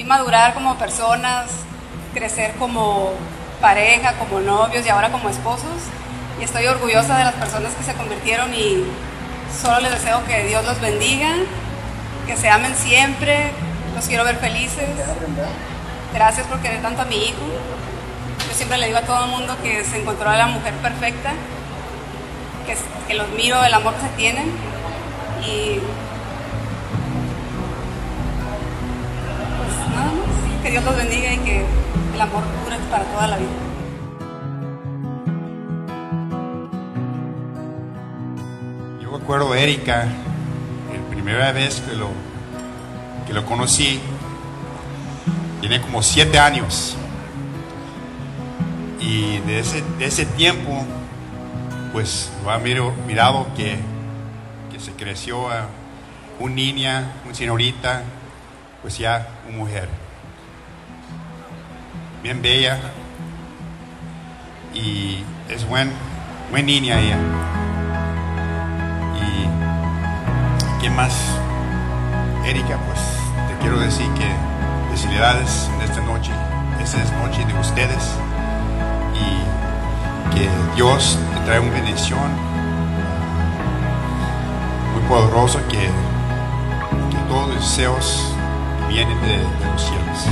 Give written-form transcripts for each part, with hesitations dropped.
vi madurar como personas, crecer como pareja, como novios y ahora como esposos. Y estoy orgullosa de las personas que se convirtieron y solo les deseo que Dios los bendiga, que se amen siempre, los quiero ver felices. Gracias por querer tanto a mi hijo. Yo siempre le digo a todo el mundo que se encontró a la mujer perfecta, que los miro, el amor que se tienen y pues nada más, que Dios los bendiga y que el amor dure para toda la vida. Yo me acuerdo de Erika, la primera vez que lo conocí, tiene como 7 años. Y de ese tiempo, pues lo ha mirado que se creció a una niña, una señorita, pues ya una mujer. Bien bella. Y es buena niña ella. Y ¿qué más? Erika, pues te quiero decir que felicidades en esta noche. Esta es noche de ustedes. Y que Dios te trae una bendición muy poderosa, que todos los deseos vienen de los cielos.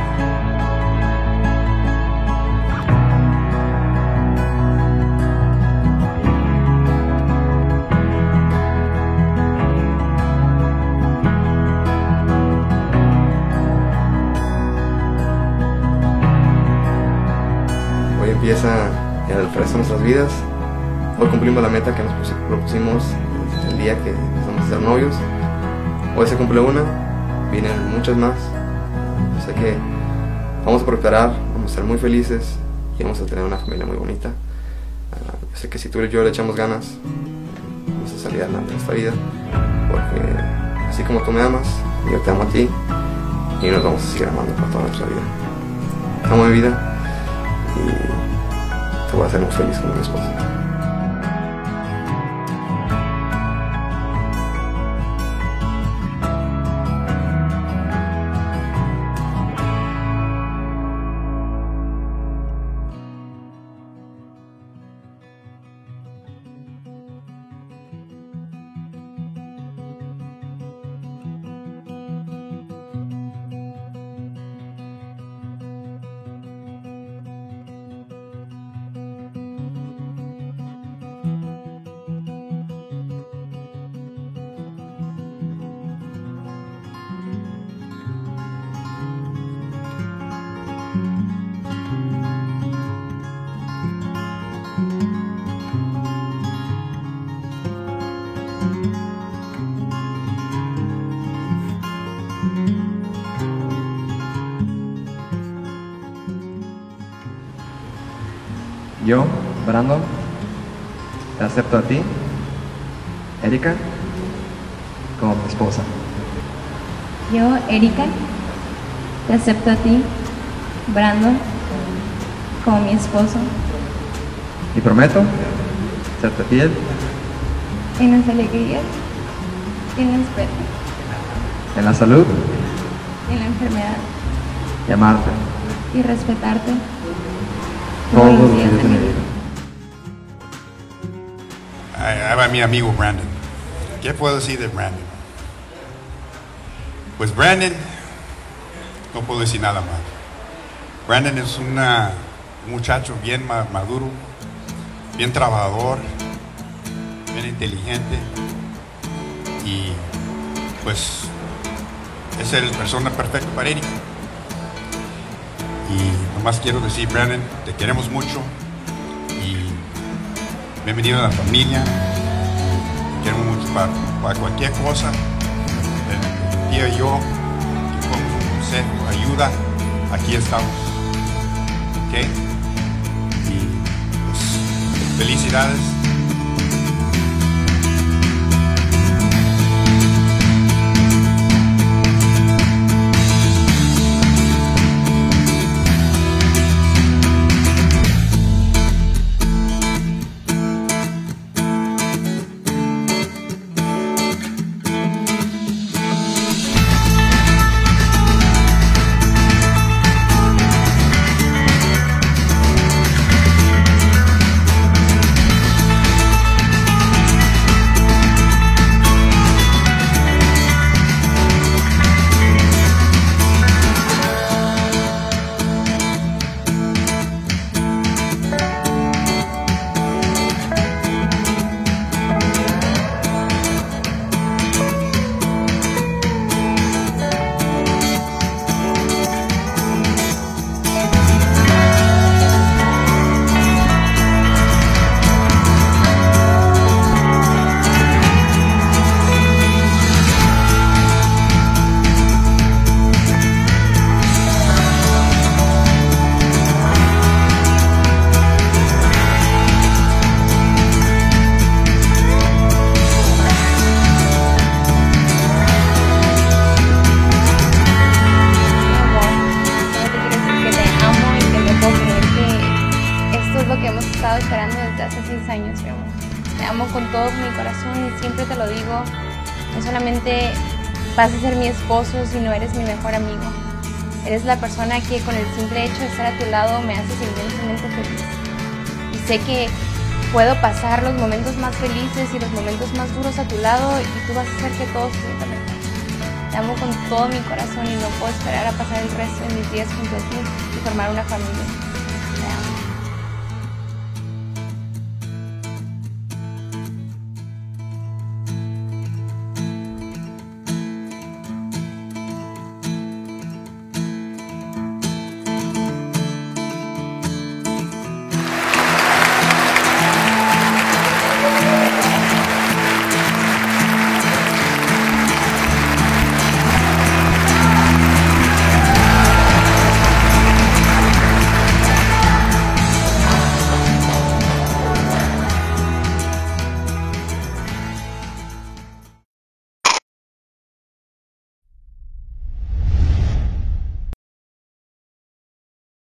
Hoy empieza el resto de nuestras vidas. Hoy cumplimos la meta que nos propusimos el día que empezamos a ser novios. Hoy se cumple una, vienen muchas más. Yo sé que vamos a prosperar, vamos a ser muy felices y vamos a tener una familia muy bonita. Yo sé que si tú y yo le echamos ganas, vamos a salir adelante en esta vida, porque así como tú me amas, yo te amo a ti y nos vamos a seguir amando por toda nuestra vida. Te amo mi vida y te voy a hacer muy feliz como mi esposa. Yo, Brandon, te acepto a ti, Erika, como mi esposa. Yo, Erika, te acepto a ti, Brandon, como mi esposo. Y prometo serte fiel En las alegrías, en las penas, en la salud en la enfermedad, y amarte y respetarte todos los días de mi vida. Ahí va mi amigo Brandon. ¿Qué puedo decir de Brandon? Pues Brandon, no puedo decir nada más. Brandon es un muchacho bien maduro, bien trabajador, bien inteligente y pues es la persona perfecta para Erika. Y nomás quiero decir, Brandon, te queremos mucho y bienvenido a la familia. Te queremos mucho para cualquier cosa. El tío y yo, que podemos un consejo, ayuda, aquí estamos. ¿Ok? Y pues, felicidades. amo con todo mi corazón y siempre te lo digo. No solamente vas a ser mi esposo, sino eres mi mejor amigo. Eres la persona que con el simple hecho de estar a tu lado me haces inmensamente feliz. Y sé que puedo pasar los momentos más felices y los momentos más duros a tu lado y tú vas a hacer que todo se sienta mejor. Te amo con todo mi corazón y no puedo esperar a pasar el resto de mis días junto a ti y formar una familia.